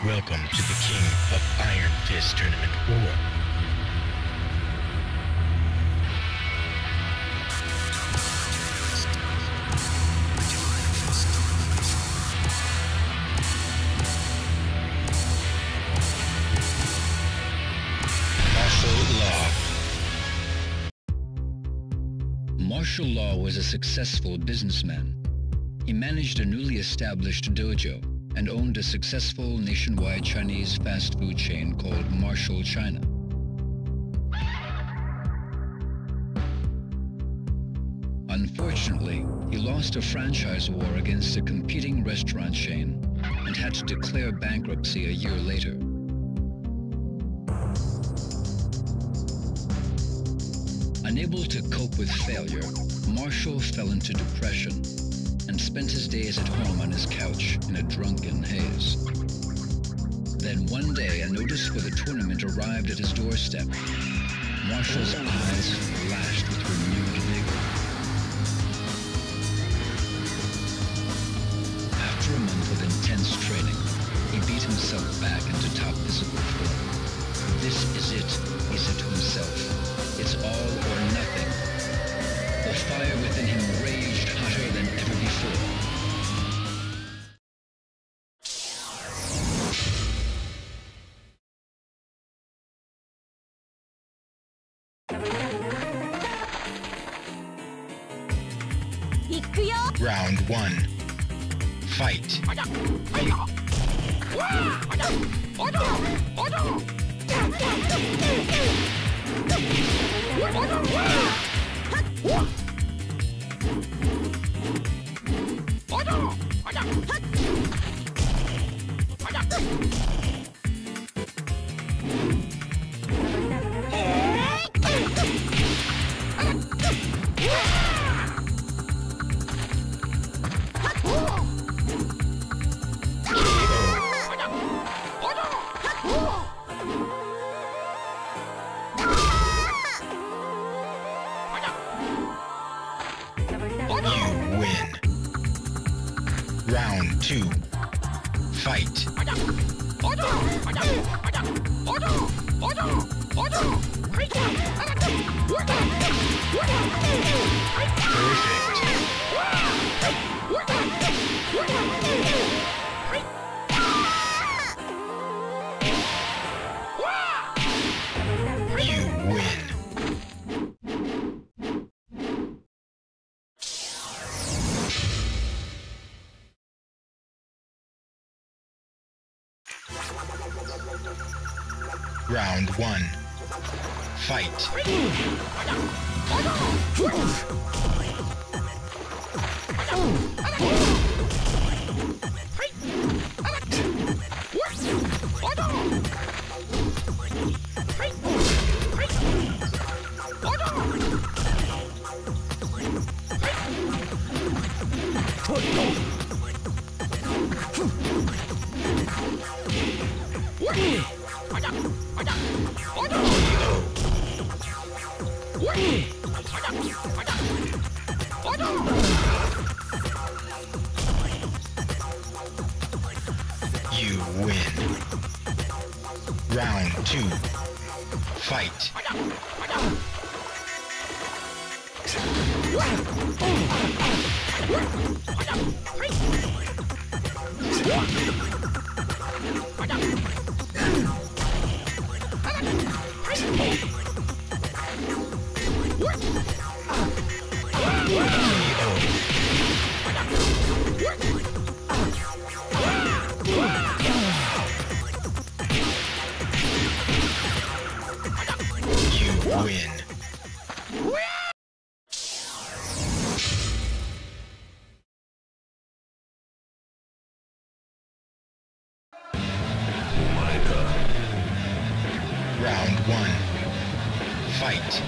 Welcome to the King of Iron Fist Tournament War. Martial Law was a successful businessman. He managed a newly established dojo and owned a successful nationwide Chinese fast food chain called Martial China. Unfortunately, he lost a franchise war against a competing restaurant chain and had to declare bankruptcy a year later. Unable to cope with failure, Marshall fell into depression and spent his days at home on his couch in a drunken haze. Then one day, a notice for the tournament arrived at his doorstep. Marshall's eyes flashed with renewed vigor. After a month of intense training, he beat himself back into top physical form. This is it, he said to himself. It's all or nothing. The fire within him raged hotter than ever before. Round 1. Fight. Round 2. Fight. Round 1. Fight. You win. Round 2. Fight. Win. Round 1. Fight.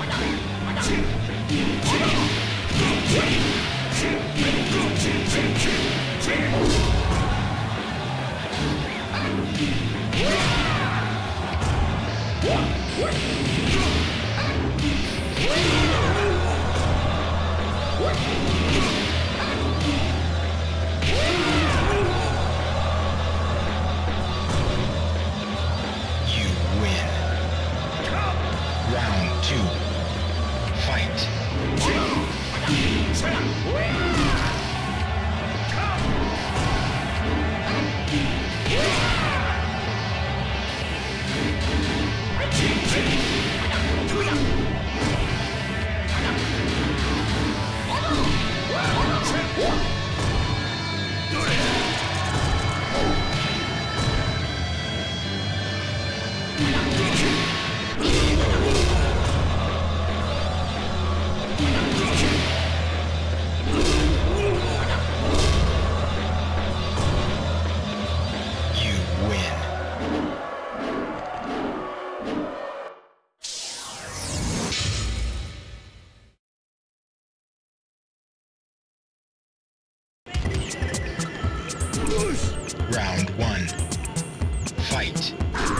two, fight. Round one, fight.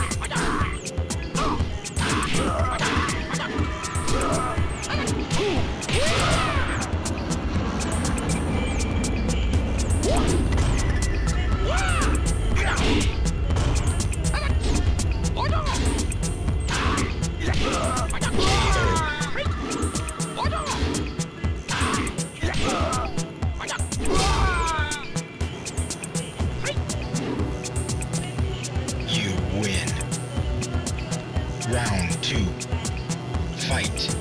Round two, fight.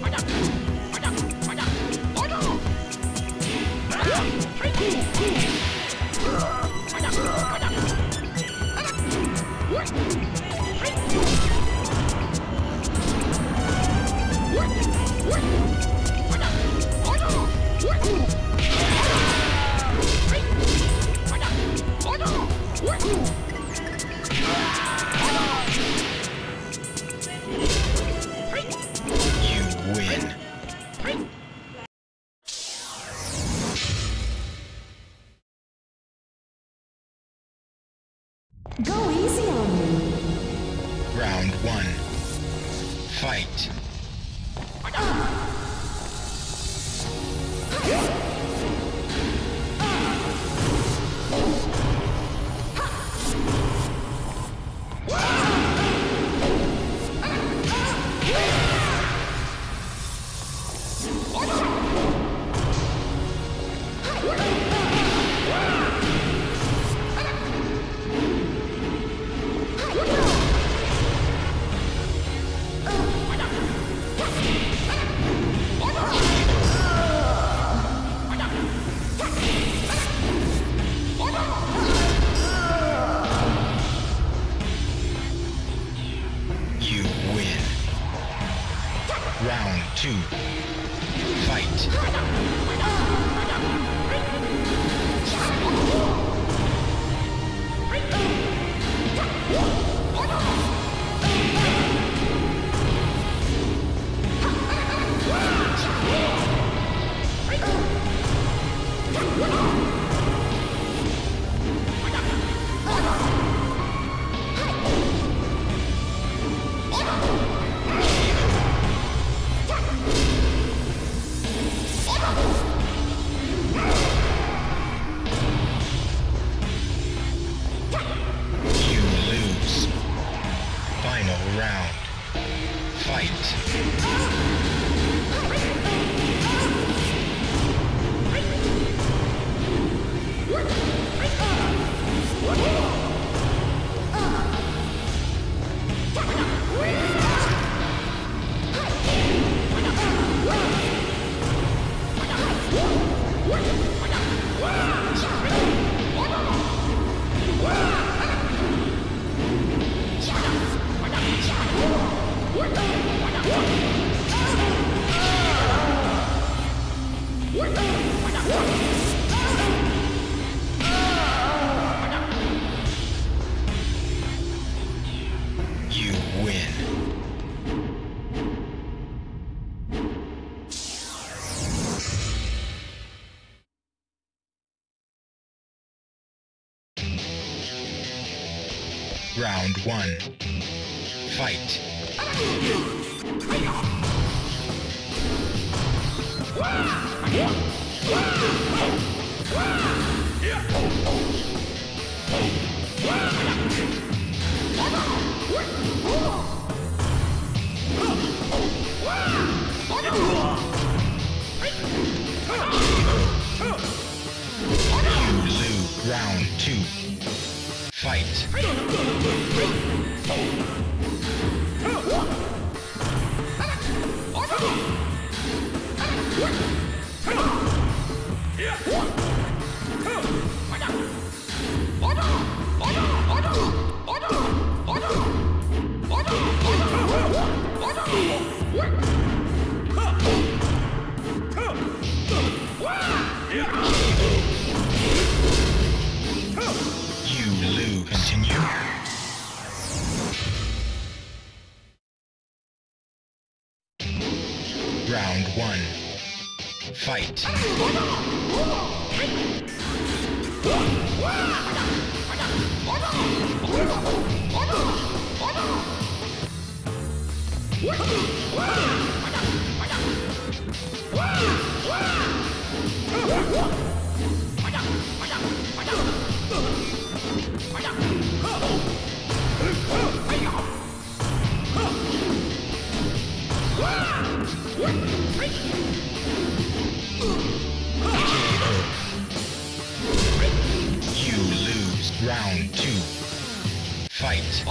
Go easy on me. Round one, fight. Round two, fight. Round. Fight. You win. Round one. Fight. Round 1. Fight. You lose. Round 2. Fight.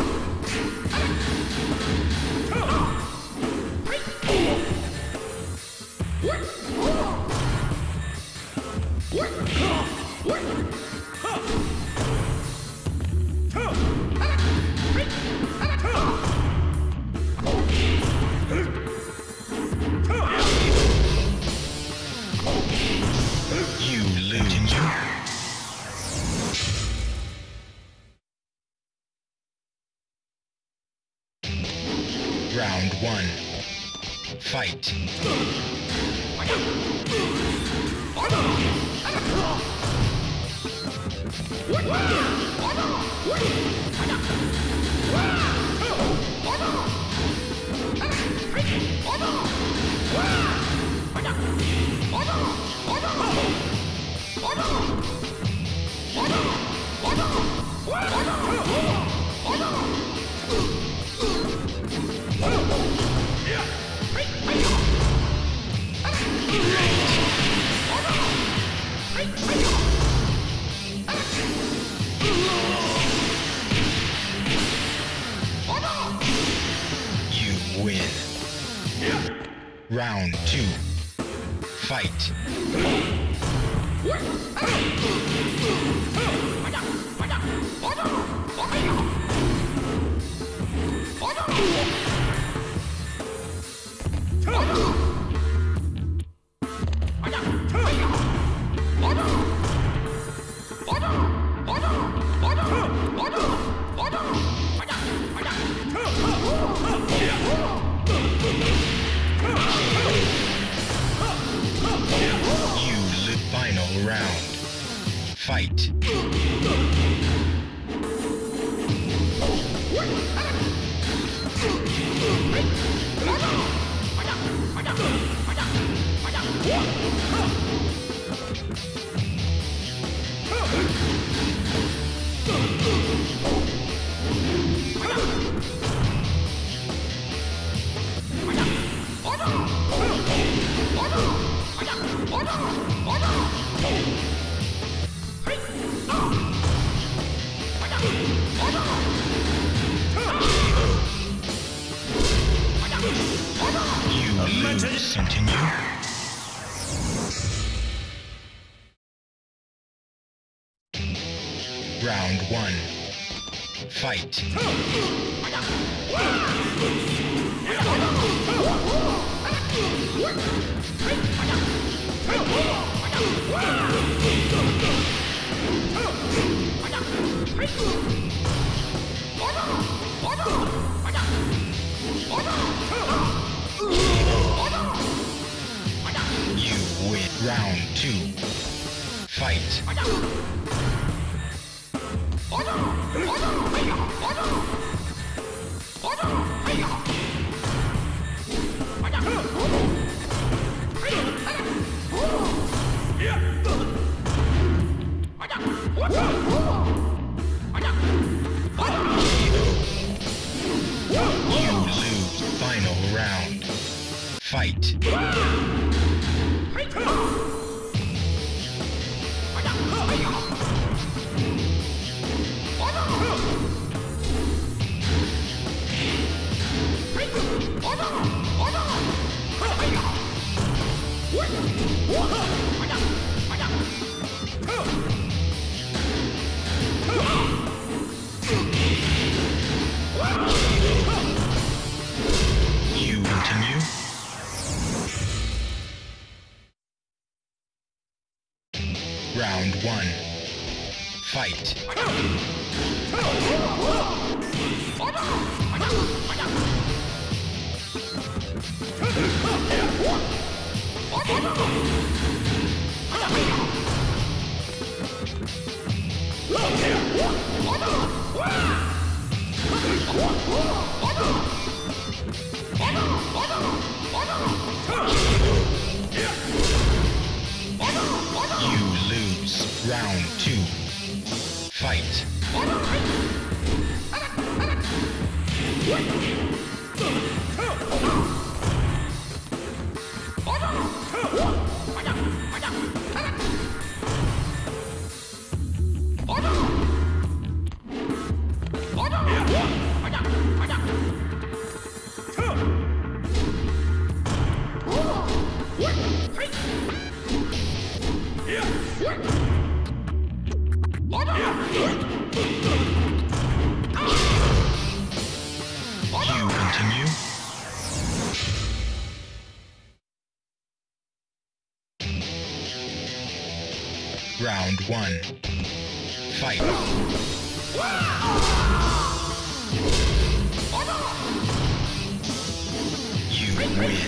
You lose. Round 1. Fight. You win. Round 2. Fight. You live. Final round. Fight. You lose. Continue. Round 1. Fight. You win. Round 2. Fight. You lose. Final round. Fight. You continue. Round 1. Fight. Round 2. Fight. You continue. Round 1. Fight. You win.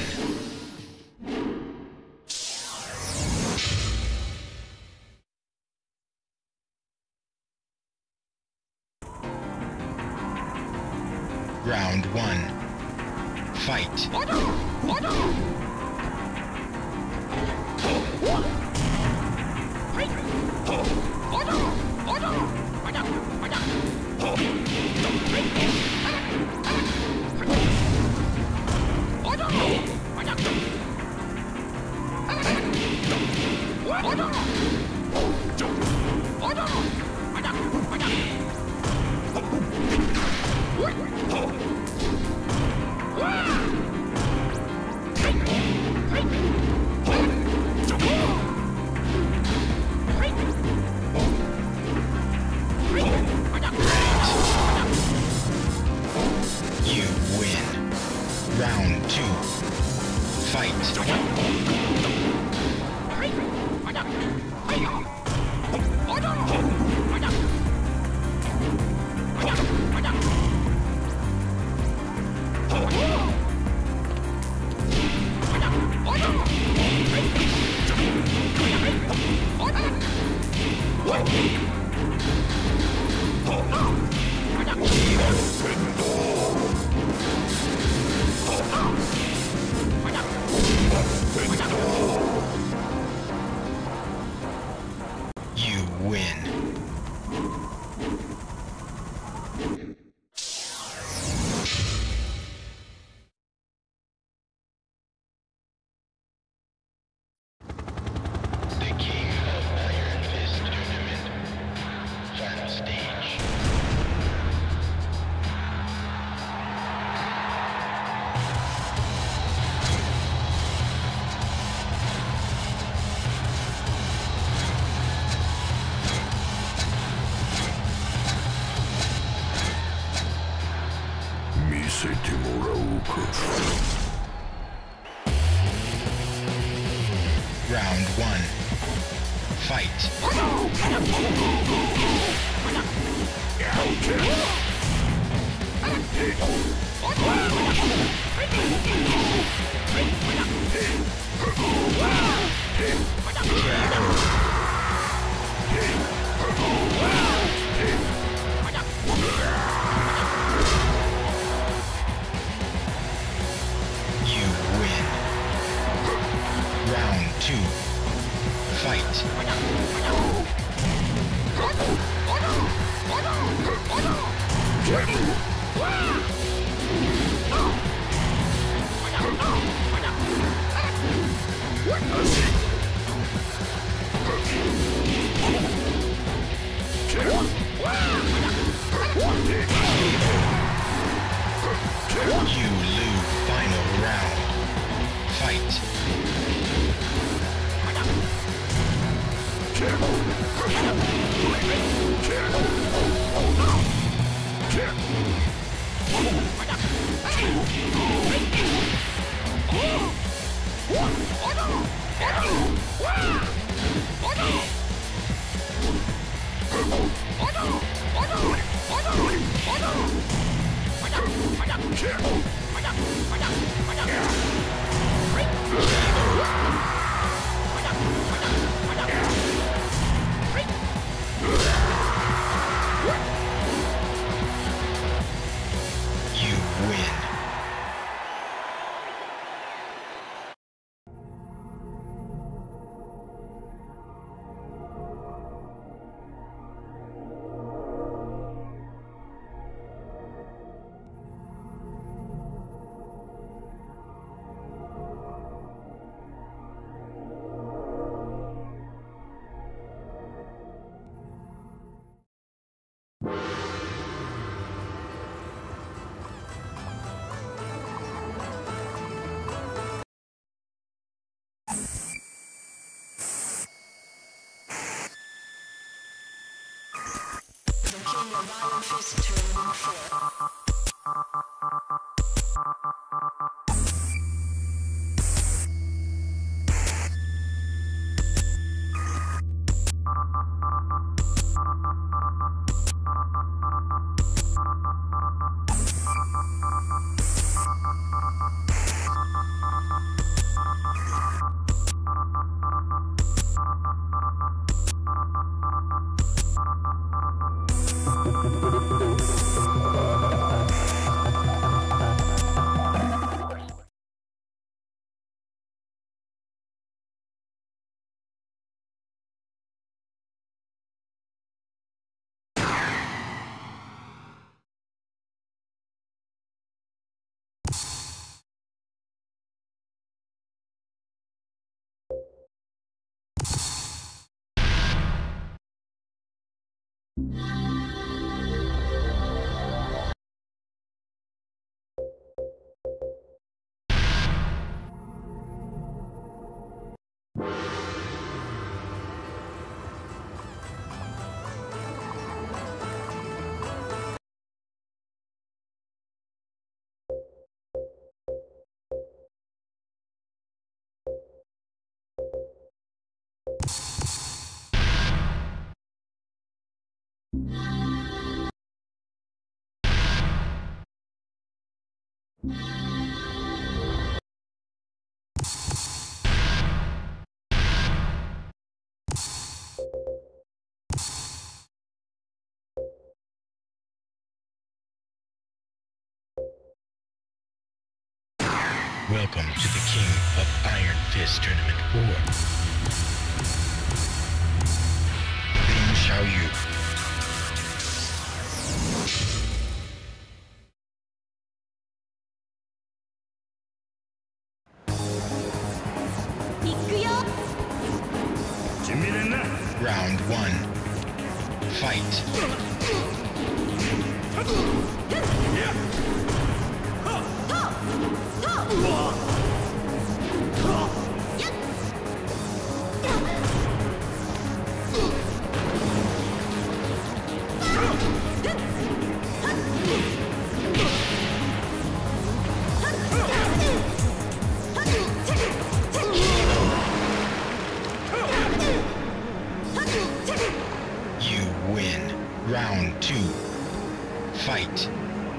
Round 1. Fight. You win. Round 2. Fight. You win. The King of Iron Fist Tournament. Final stage. Round 1. Fight. You win. Round 2. Fight. You lose. Final round. Fight. You win. Welcome to the King of Iron Fist Tournament 4. Lin Xiaoyu. Round 1. Fight. You win. Round 2. Fight.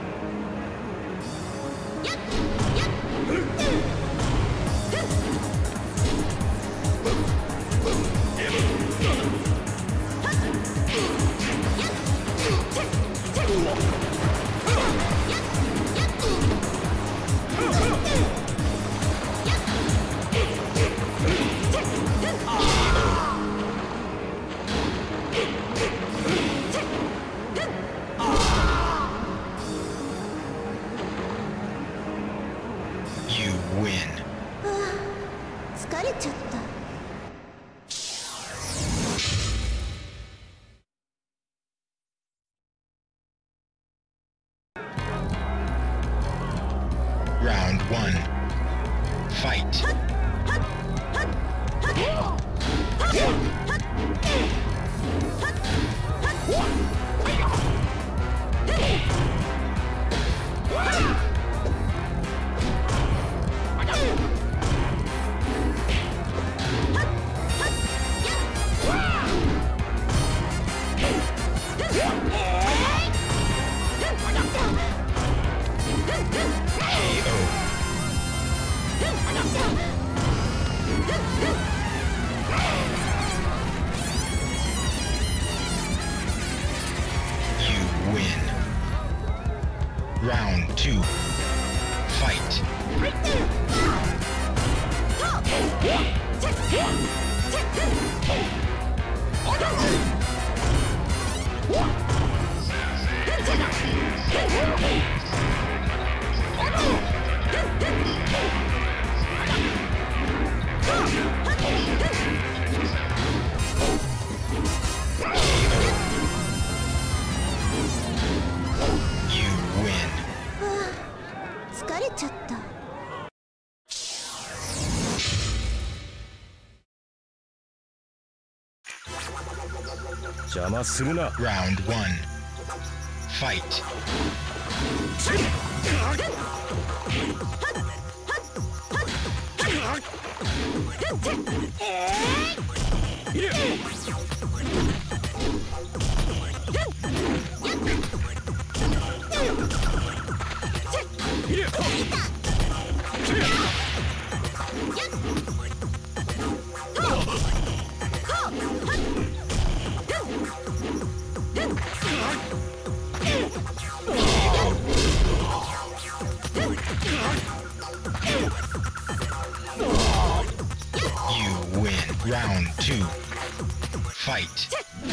You win. 疲れちゃった。 Round 1. Fight. You win. Round 2. Fight. You win. 疲れちゃった。 邪魔するな。 Round 1. Fight. You win. Round 2. Fight.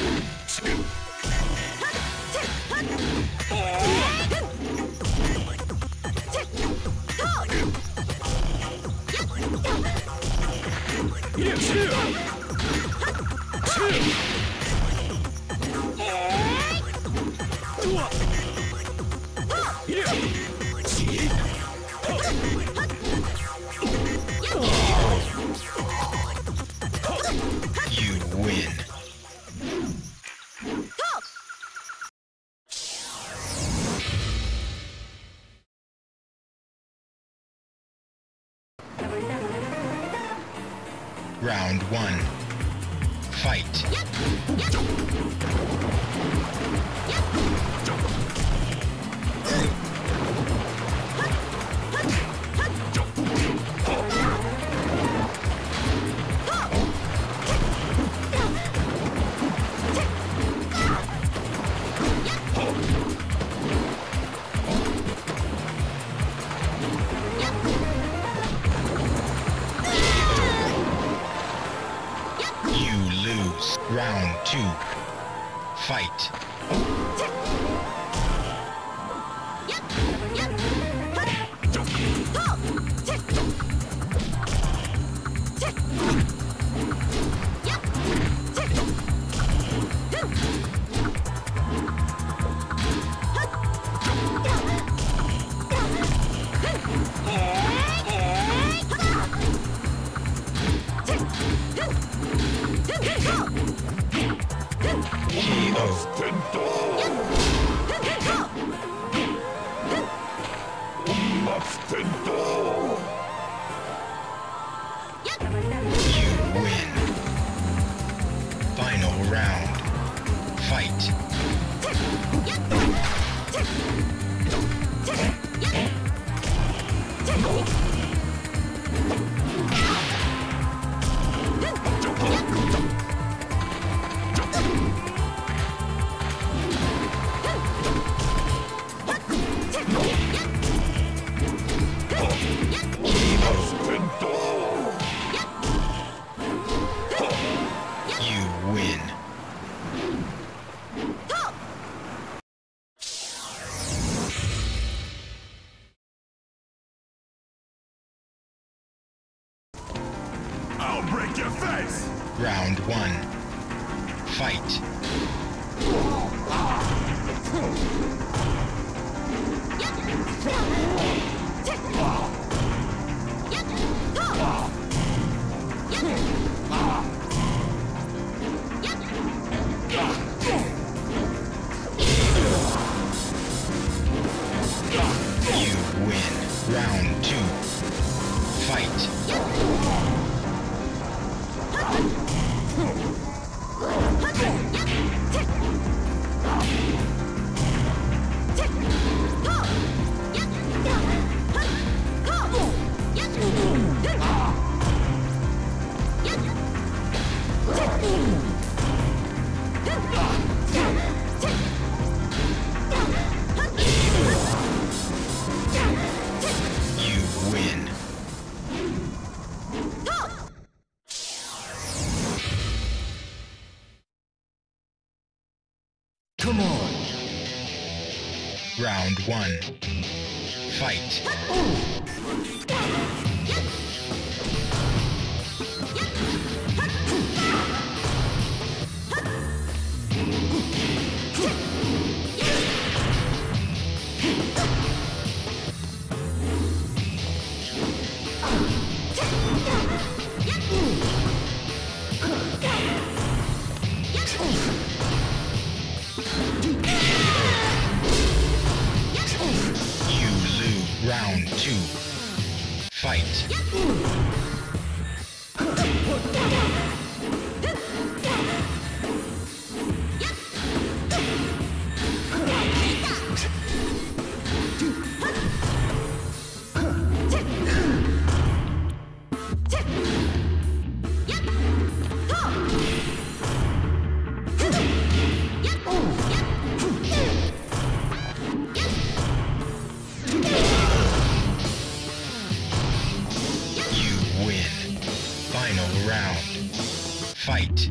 You win. Round 1. Fight. You lose. Round 2. Fight. You win. Final round. Fight. You win. I'll break your face! Round 1. Fight. You win. Round 2. Fight. You win. Come on! Round 1. Fight. two. Fight. Fight.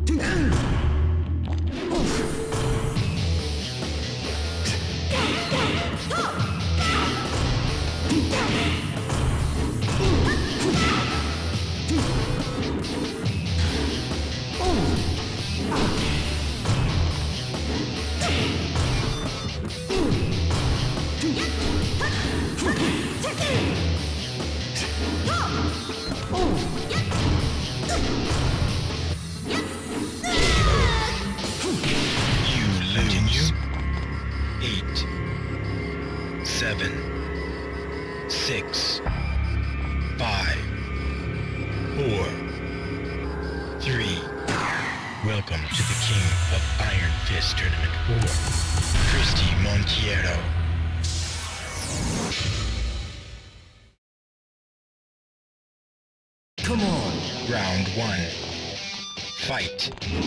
Seven, 6, 5, 4, 3. Welcome to the King of Iron Fist Tournament 4, Christy Montiero. Come on. Round 1. Fight.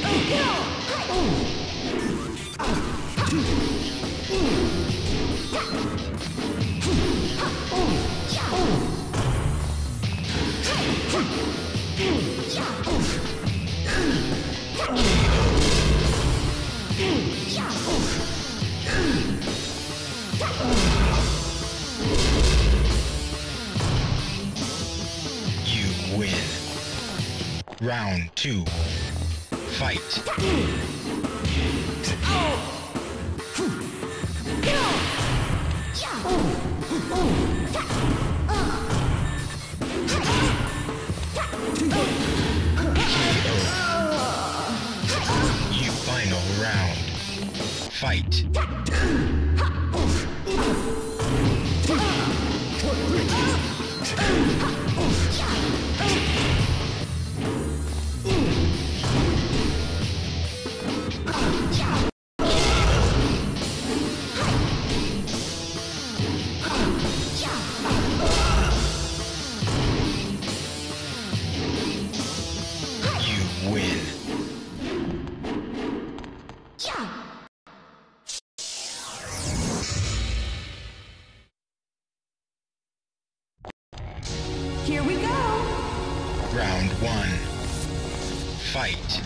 You win. Round 2. Fight. You final round. Fight. You win. Here we go. Round 1. Fight.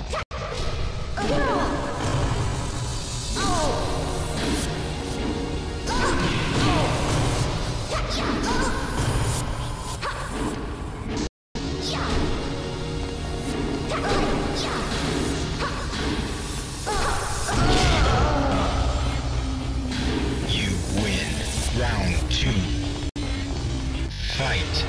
You win. Round 2. Fight.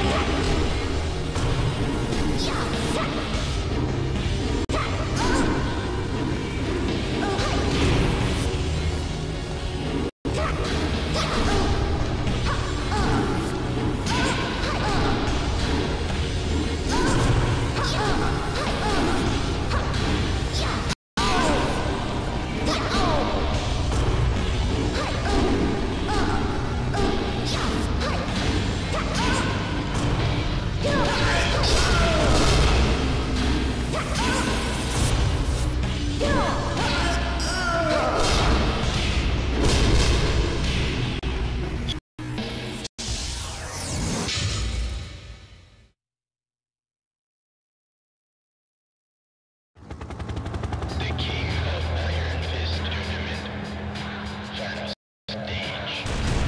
The King of Iron Fist Tournament. Final stage.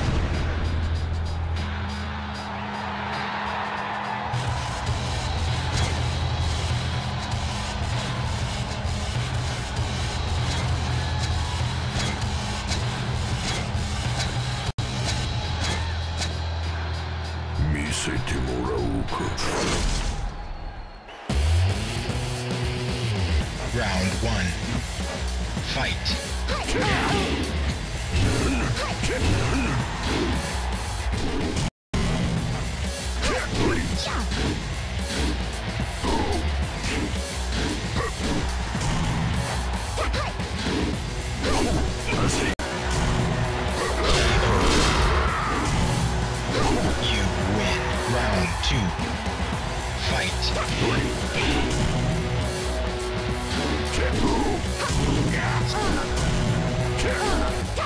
Round 1. Fight. Round 2. Fight. Ah!